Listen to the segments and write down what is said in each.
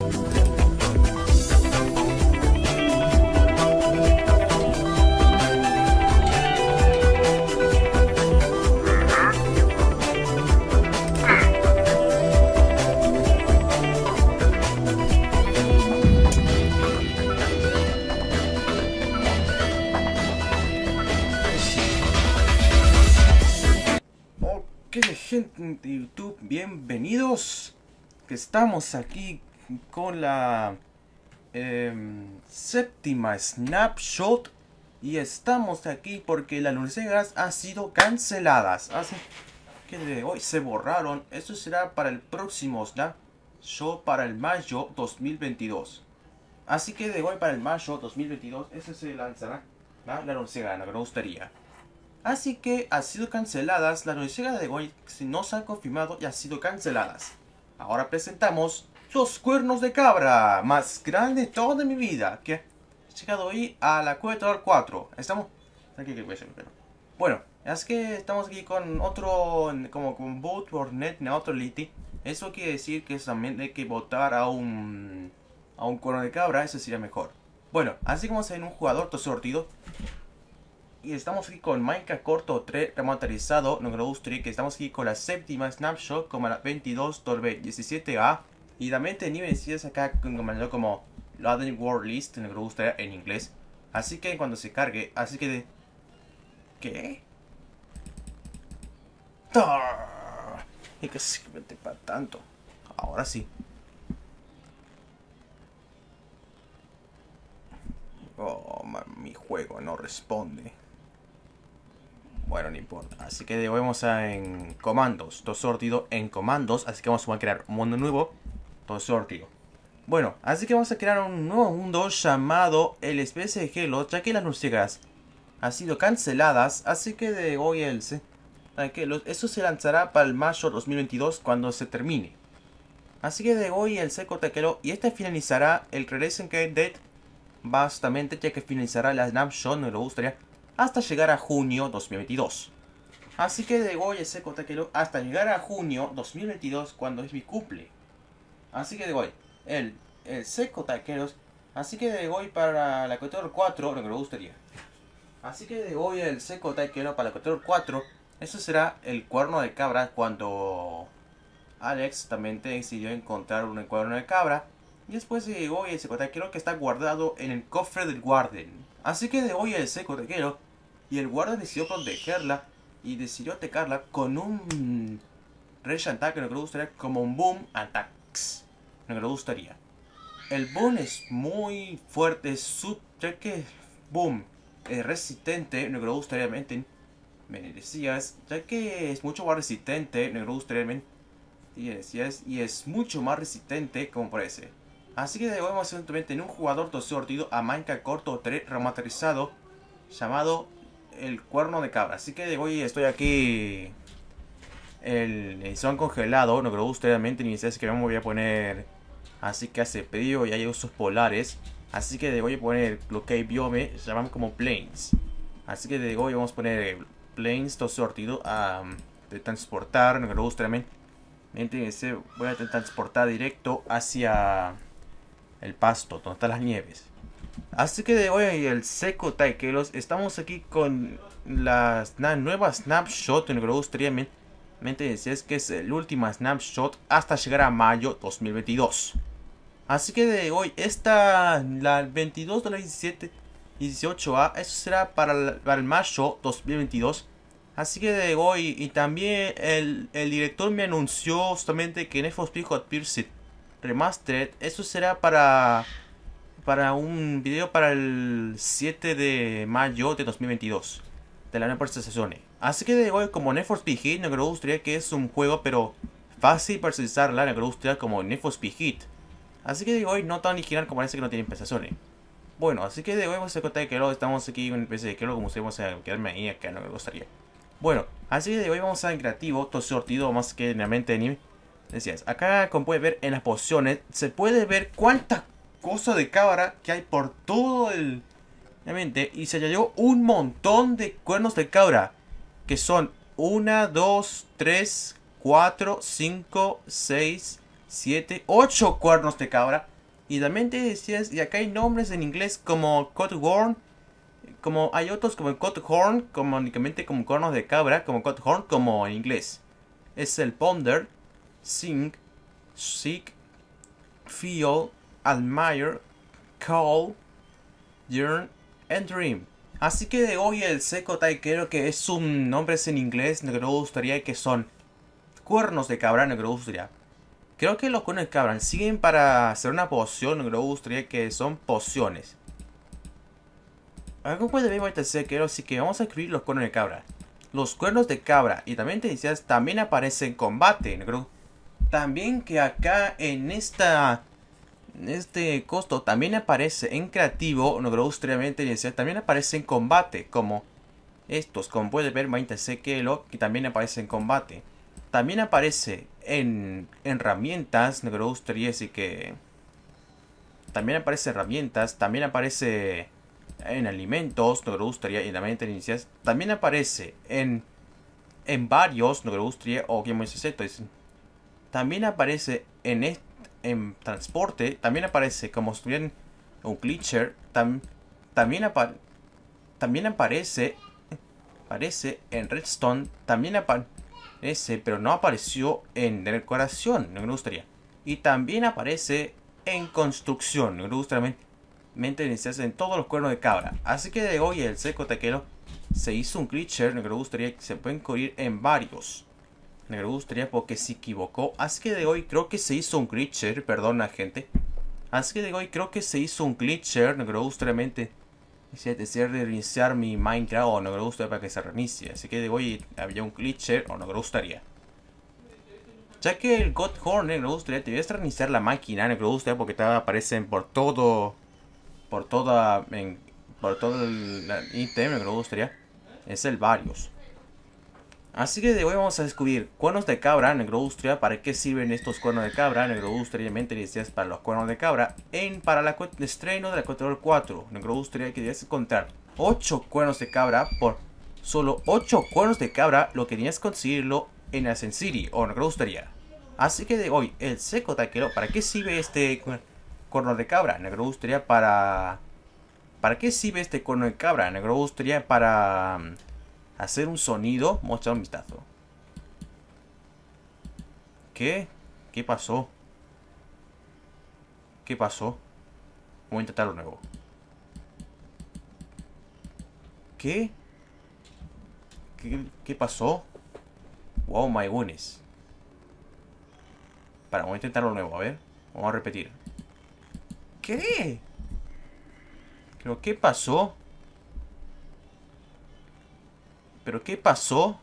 ¿Qué gente de YouTube? Bienvenidos. Que estamos aquí con la séptima snapshot. Y estamos aquí porque las lucegas han sido canceladas. Así que de hoy se borraron. Eso será para el próximo snapshot, para el mayo 2022. Así que de hoy para el mayo 2022 ese se lanzará la lucega, lo que me gustaría. Así que ha sido canceladas, las noticias de hoy no se han confirmado y han sido canceladas. Ahora presentamos los cuernos de cabra más grandes de toda mi vida, que he llegado hoy a la cueva 4. Estamos aquí, bueno, es que estamos aquí con otro, como con vote por net neutrality. Eso quiere decir que también hay que votar a un cuerno de cabra, eso sería mejor. Bueno, así como se ve en un jugador todo sortido. Y estamos aquí con Minecraft Corto 3 remasterizado. No me gustaría que estamos aquí con la séptima snapshot como la 22.17a. Y también tenía decides acá como Loading World List. No me gustaría en inglés. Así que cuando se cargue, así que de... ¿Qué? Y que simplemente para tanto. Ahora sí. Oh, mi juego no responde. Bueno, no importa. Así que vamos a en comandos. Todo sortido en comandos. Así que vamos a crear un mundo nuevo. Todo sortido. Bueno, así que vamos a crear un nuevo mundo llamado el especie de Hello. Ya que las lucegas han sido canceladas. Así que de hoy eso se lanzará para el mayo 2022 cuando se termine. Así que de hoy el seco taquero. Y este finalizará el Release Date. Bastante, ya que finalizará la snapshot. No me gustaría. Hasta llegar a junio 2022. Así que de hoy el seco taquero hasta llegar a junio 2022 cuando es mi cumple. Así que de hoy el seco taqueros. Así que de hoy para la Ecuador 4 lo que me gustaría. Así que de hoy el seco taquero para la Ecuador 4. Eso será el cuerno de cabra cuando Alex también decidió encontrar un cuerno de cabra. Y después de hoy el seco taquero que está guardado en el cofre del Warden. Así que de hoy el seco taquero y el Warden decidió protegerla y decidió atacarla con un Rage Attack, lo que me gustaría como un Boom Attacks. Lo que me gustaría. El Boom es muy fuerte, ya que Boom es resistente, lo que me gustaría me decías, ya que es mucho más resistente, lo que me gustaría y es mucho más resistente como parece. Así que de hoy vamos a hacer en un jugador todo sortido a Minecraft Corto 3 remasterizado llamado el cuerno de cabra. Así que de hoy estoy aquí el son congelado, no creo ustedes ni sé que me voy a poner. Así que hace frío y hay usos polares. Así que de hoy voy a poner lo que hay biome, se llaman como plains. Así que de hoy vamos a poner plains todo sortido de transportar, no creo ustedes voy a transportar directo hacia el pasto, donde están las nieves. Así que de hoy el seco taikelos. Estamos aquí con las nuevas snapshot. En lo que me gustaría es que es el último snapshot hasta llegar a mayo 2022. Así que de hoy la 22 de la 17 18A. Eso será para el mayo 2022. Así que de hoy, y también el director me anunció justamente que Need for Speed Hot Pursuit Remastered, eso será para un video para el 7 de mayo de 2022 de la nueva presentación. Así que de hoy, como Need for Speed Heat, no me gustaría que es un juego pero fácil para utilizarla, no me gustaría como Need for Speed Heat. Así que de hoy no tan original como parece que no tiene prestaciones. Bueno, así que de hoy vamos a contar que estamos aquí con el PC de que como ustedes vamos a quedarme ahí acá, no me gustaría. Bueno, así que de hoy vamos a en creativo, todo sortido más que en la mente anime. Decías, acá como puedes ver en las posiciones, se puede ver cuántas cosas de cabra que hay por todo el mente. Y se añadió un montón de cuernos de cabra, que son 1, 2, 3, 4, 5, 6, 7, 8 cuernos de cabra. Y también te decías, y acá hay nombres en inglés como Cutthorn, como hay otros como Cutthorn, como únicamente como cornos de cabra, como Cutthorn, como en inglés. Es el Ponder, Sing, Seek, Feel, Admire, Call, Yearn and Dream. Así que de hoy el seco taikero, que es un nombre en inglés, no me gustaría que son cuernos de cabra, no me gustaría. Creo que los cuernos de cabra siguen para hacer una poción, no me gustaría que son pociones. Algo puede ver este sequero, así que vamos a escribir los cuernos de cabra. Los cuernos de cabra, y también te decías, también aparece en combate, ¿no? También que acá en este costo también aparece en creativo, no creo decías, también aparece en combate, como estos, como puedes ver, Maite Sekelo, que también aparece en combate. También aparece en herramientas, no creo decir que también aparece herramientas, también aparece en alimentos, no me gustaría, y también te inicias, también aparece en varios, no me gustaría, o que es esto, también aparece en transporte, también aparece como si estuvieran un glitcher, también, también aparece en Redstone, también aparece, pero no apareció en decoración, no me gustaría, y también aparece en construcción, no me gustaría, iniciarse en todos los cuernos de cabra. Así que de hoy el seco taquero se hizo un glitcher, me gustaría que se pueden cubrir en varios. Me gustaría porque se equivocó. Así que de hoy creo que se hizo un glitcher, perdona gente. Así que de hoy creo que se hizo un glitcher, me gustaría decir reiniciar mi Minecraft o no me gustaría para que se reinicie. Así que de hoy había un glitcher o no me gustaría. Ya que el God Horn, me gustaría, te debes reiniciar la máquina, me gustaría porque te aparecen por todo por toda por todo el ítem que me gustaría es el varios. Así que de hoy vamos a descubrir cuernos de cabra, Negrostria, para qué sirven estos cuernos de cabra, Negrostria, decías para los cuernos de cabra, para la estreno de la Control 4, Negrostria, que debías encontrar 8 cuernos de cabra por solo 8 cuernos de cabra, lo que tenías que conseguirlo en Ascent City o Negrostria. Así que de hoy, el seco taquero, ¿para qué sirve este cuerno de cabra? Negrostria para... ¿Para qué sirve este cuerno de cabra? Negrostria para hacer un sonido. Vamos a echar un vistazo. ¿Qué? ¿Qué pasó? ¿Qué pasó? Voy a intentarlo de nuevo. ¿Qué? ¿Qué pasó? Wow, my goodness. Para, voy a intentarlo de nuevo, a ver. Vamos a repetir. ¿Qué? ¿Pero qué pasó? ¿Pero qué pasó?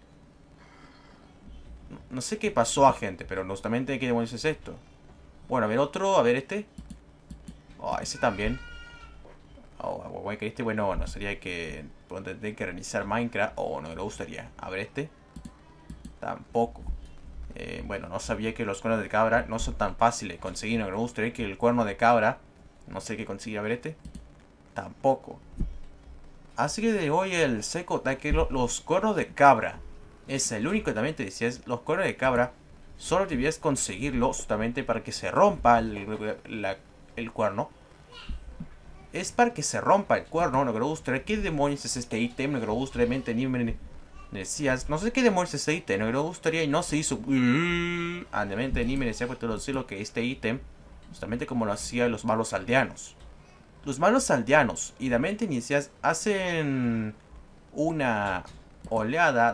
No sé qué pasó, gente, pero justamente qué demonios es esto. Bueno, a ver otro, a ver este. Oh, ese también. Oh, bueno, que este, bueno, no sería que tendré que reiniciar Minecraft. O no me gustaría. A ver este. Tampoco. Bueno, no sabía que los cuernos de cabra no son tan fáciles de conseguir. No me gustaría que el cuerno de cabra. No sé qué conseguir. A ver este. Tampoco. Así que de hoy el seco taquero, los cuernos de cabra. Es el único que también te decía. Los cuernos de cabra. Solo debías conseguirlo justamente para que se rompa el cuerno. Es para que se rompa el cuerno, no me gusta. ¿Qué demonios es este ítem? No me gusta, ni me decías. No sé qué demonios es este ítem, no me gustaría y no se hizo. Andemente ni me decía por todo lo que este ítem, justamente como lo hacían los malos aldeanos. Los malos aldeanos, y también te inicias, hacen una oleada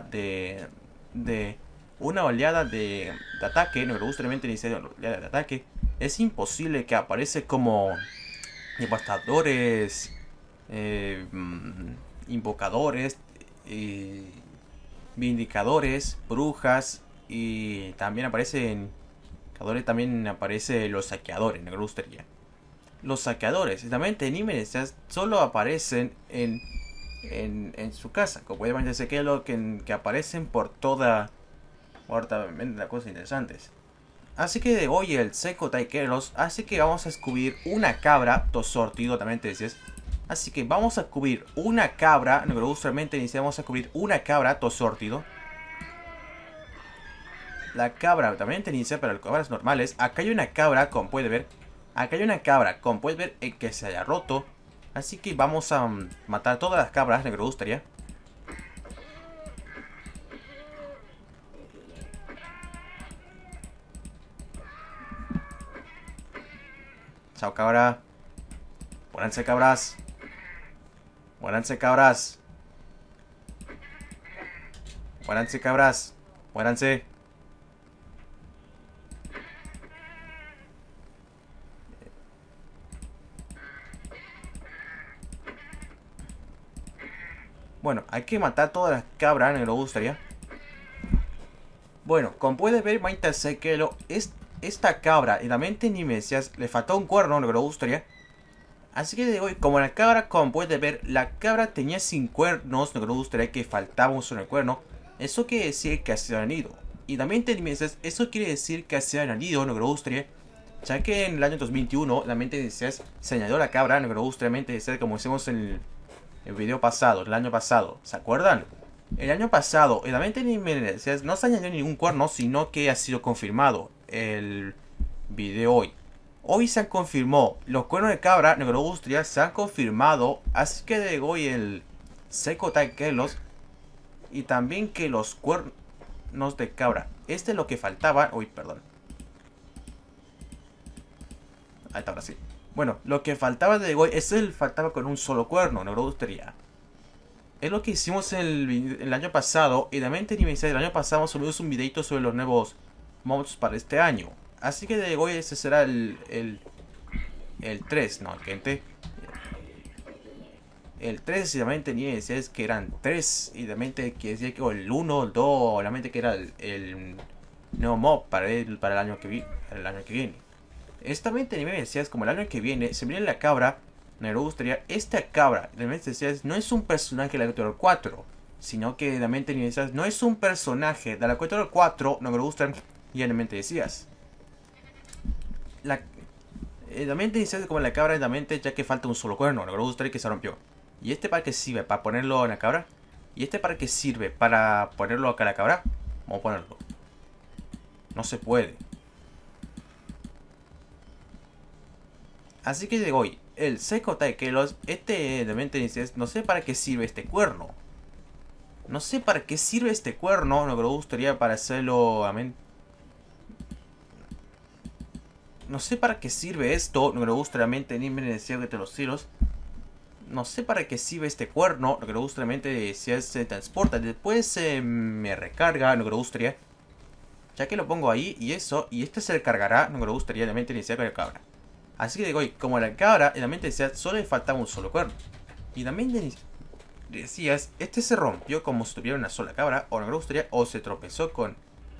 una oleada de ataque. No me gusta iniciar una oleada de ataque. Es imposible que aparece como devastadores, invocadores, vindicadores, brujas y también aparecen también aparece los saqueadores, me gustaría. Los saqueadores, también Tenímenes solo aparecen en su casa, como pueden decir que aparecen por toda las cosas interesantes. Así que de hoy el seco taikeros. Así que vamos a descubrir una cabra. Todo sortido también te decías. Así que vamos a cubrir una cabra. No, pero justamente iniciamos a cubrir una cabra. Todo sortido. La cabra también te inicia para las cabras normales. Acá hay una cabra, como puede ver. Acá hay una cabra, como puedes ver, que se haya roto. Así que vamos a matar todas las cabras, me gustaría. Chao, cabra. Muéranse, cabras. Muéranse, cabras. Muéranse, cabras. Muéranse. Bueno, hay que matar todas las cabras, me gustaría. Bueno, como puedes ver, Maita Sekelo, esta cabra y la mente ni me decías, le faltó un cuerno, me gustaría. Así que de hoy, como la cabra, como puedes ver, la cabra tenía sin cuernos, no me gustaría que faltaba un solo cuerno. Eso quiere decir que ha sido anido. Y también te dices, eso quiere decir que ha sido anido, no me gustaría. Ya que en el año 2021, la mente decías, se añadió la cabra, no me gustaría, decías, como hicimos en el video pasado, el año pasado. ¿Se acuerdan? El año pasado, en la mente ni me decías, no se añadió ningún cuerno, sino que ha sido confirmado el video hoy. Hoy se han confirmado los cuernos de cabra, Negrogustria, se han confirmado. Así que de hoy el Seco Taikelos. Y también que los cuernos de cabra. Este es lo que faltaba. Uy, perdón. Ahí está, ahora sí. Bueno, lo que faltaba de hoy es el faltaba con un solo cuerno, Negrogustria. Es lo que hicimos el año pasado. Y también te el año pasado subimos un videito sobre los nuevos mods para este año. Así que de hoy ese será el 3, no, gente. El 3 y también tenía decías que eran 3 y también que decía que el 1, el 2, obviamente que era el nuevo mob para el año que viene. Esta mente me decías como el año que viene se viene la cabra. Me gustaría esta cabra, también decías, no es un personaje de la Cultura 4, sino que la mente decías, no es un personaje de la Cultura 4, no me gustan, y realmente decías. La mente dice como la cabra de la mente, ya que falta un solo cuerno. No me gustaría que se rompió. ¿Y este para qué sirve? ¿Para ponerlo en la cabra? ¿Y este para qué sirve? ¿Para ponerlo acá en la cabra? Vamos a ponerlo. No se puede. Así que de hoy, el Seco Taikelos, este de mente dice, no sé para qué sirve este cuerno. No sé para qué sirve este cuerno. No me gustaría para hacerlo. Amén. No sé para qué sirve esto. No me gusta realmente ni me decía que te los tiros. No sé para qué sirve este cuerno. Lo que me gusta realmente si se transporta. Después me recarga. Lo que me gustaría. Ya que lo pongo ahí y eso. Y este se recargará. Lo que me gustaría realmente iniciar con la cabra. Así que digo, como la cabra realmente decía, solo le faltaba un solo cuerno. Y también decías, este se rompió como si tuviera una sola cabra. O no me gustaría. O se tropezó con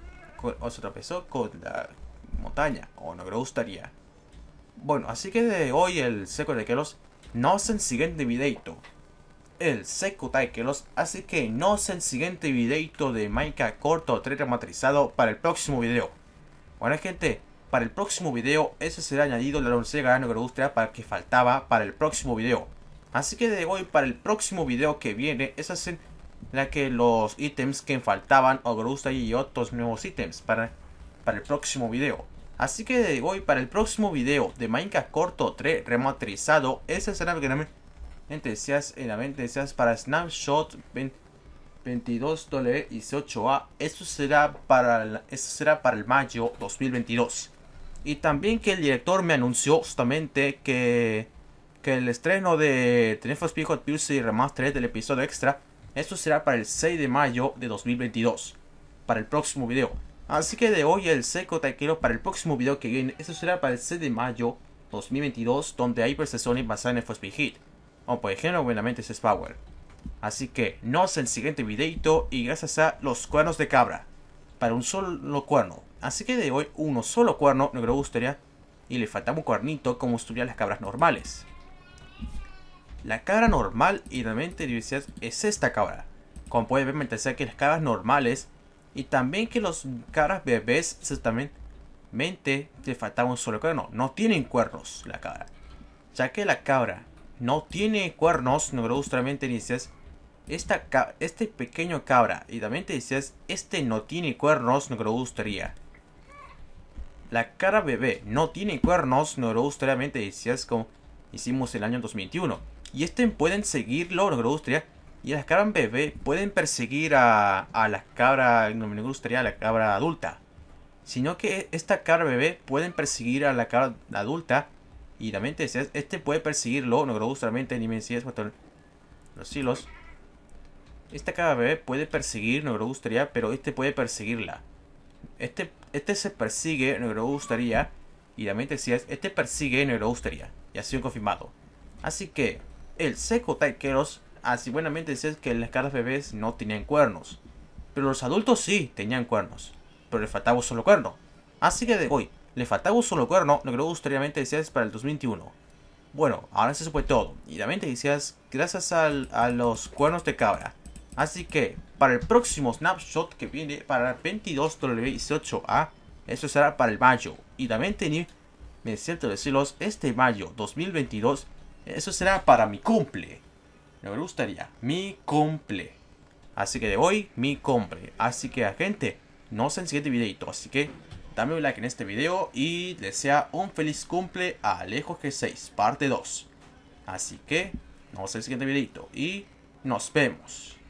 la montaña. O no me gustaría. Bueno, así que de hoy el seco de Kelos no es el siguiente videito. El seco de Kelos, así que no es el siguiente videito de Minecraft corto 3 remasterizado para el próximo video. Bueno gente, para el próximo video ese será añadido la loncera ganando que me gustaría para que faltaba para el próximo video. Así que de hoy para el próximo video que viene, esa es la que los ítems que faltaban o gusta y otros nuevos ítems para el próximo video. Así que de hoy para el próximo video de Minecraft corto 3 remasterizado, ese será en la mente deseas para Snapshot 22W18A. Eso será para el mayo 2022. Y también que el director me anunció justamente que el estreno de The Need for Speed Hot Pursuit Remastered del episodio extra, eso será para el 6 de mayo de 2022, para el próximo video. Así que de hoy el seco taquero para el próximo video que viene, eso será para el 6 de mayo 2022, donde hay versiones basadas en FSP Hit, o por ejemplo, obviamente es Power. Así que nos el siguiente videito y gracias a los cuernos de cabra, para un solo cuerno. Así que de hoy uno solo cuerno, no me gustaría, y le faltaba un cuernito como estuvieran las cabras normales. La cabra normal y realmente es esta cabra. Como pueden ver, me interesa que las cabras normales y también que los cabras bebés también le faltaba un solo cuerno. No tienen cuernos la cabra. Ya que la cabra no tiene cuernos, no me gusta realmente dices este pequeño cabra y también te dices este no tiene cuernos, no me gustaría. la cabra bebé no tiene cuernos, nos gustaría decías como hicimos el año 2021. Y pueden seguirlo, nos gustaría. Y las cabras bebé pueden perseguir a la cabra, no me gustaría, a la cabra adulta. Sino que esta cabra bebé pueden perseguir a la cabra adulta. Y también te decías, puede perseguirlo, no gustaría, ni me decías, los hilos. Esta cabra bebé puede perseguir, no me gustaría, pero puede perseguirla. Se persigue, no me gustaría. Y también te decías, persigue, no me gustaría. Y ha sido confirmado. Así que, el Seco Taikeros, así buenamente decías que las cabras bebés no tenían cuernos. Pero los adultos sí tenían cuernos. Pero le faltaba un solo cuerno. Así que de hoy, le faltaba un solo cuerno, lo que me gustaría decías para el 2021. Bueno, ahora se fue todo. Y también te decías, gracias a los cuernos de cabra. Así que, para el próximo snapshot que viene, para el 22W18A, eso será para el mayo. Y también me siento decirlos, este mayo 2022, eso será para mi cumple. Me gustaría, mi cumple. Así que de hoy, mi cumple. Así que, gente, nos vemos en el siguiente videito. Así que, dame un like en este video y desea un feliz cumple a Alejo G6, parte 2. Así que, nos vemos en el siguiente videito y nos vemos.